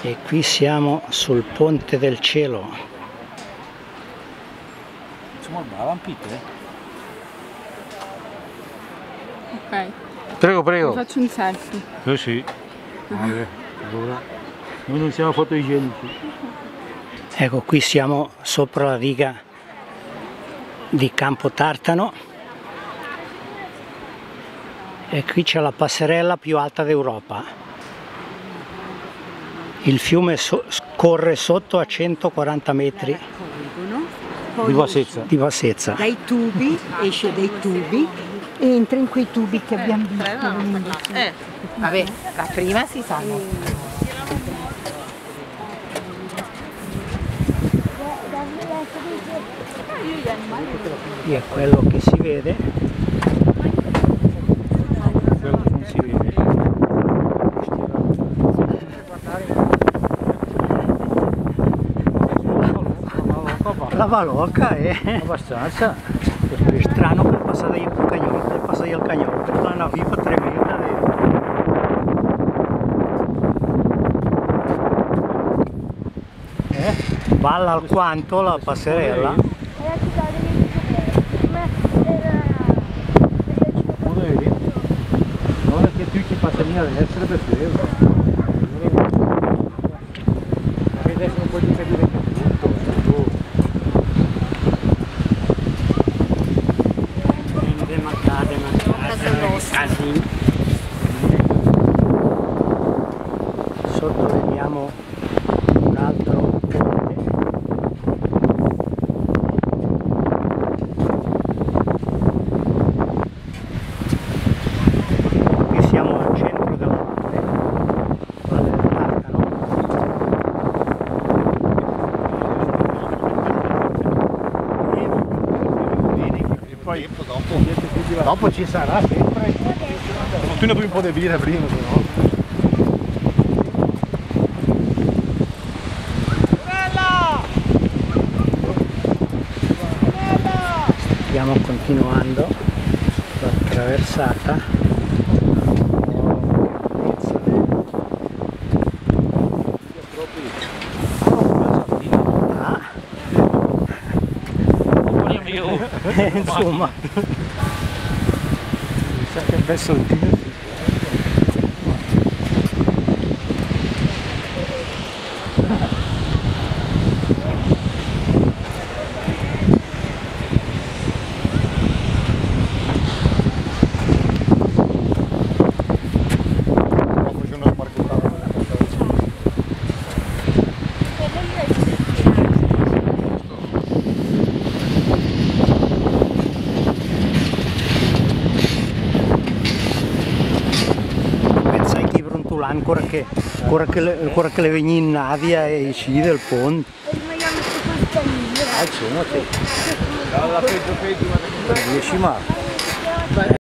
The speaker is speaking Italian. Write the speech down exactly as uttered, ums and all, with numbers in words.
E qui siamo sul Ponte del Cielo. Siamo al Balampite? Ok. Prego, prego. Mi faccio un selfie. Eh sì. Vabbè, allora. Noi non siamo fotoigienici. Ecco, qui siamo sopra la riga di Campo Tartano e qui c'è la passerella più alta d'Europa. Il fiume so scorre sotto a centoquaranta metri Di bassezza. di bassezza. Dai tubi, esce dai tubi e entra in quei tubi che abbiamo visto. Eh, vabbè, la prima si sanno. Qui è quello che si vede. Quello che non si vede. La Valocca è Abbastanza. è strano per passare il cagnolo, per passare il cagnolo, per fare una viva tremenda. Eh? Balla alquanto la passerella. Ora che tu ci passi a destra per quello. Adesso non puoi capire tutto. Sotto vediamo un altro ponte. Qui siamo al centro della valle, Valle del Tartano. E poi dopo, dopo ci sarà sempre. Tu ne puoi un po' di birra prima, se no. Stiamo continuando la traversata. Ah. Insomma, Che bel soldino. pensai che brontolà ancora che ancora che le, ancora che le vegni in navia e uscì del ponte. Ah, insomma, te. Dalla peggio peggio, ma riesci mai.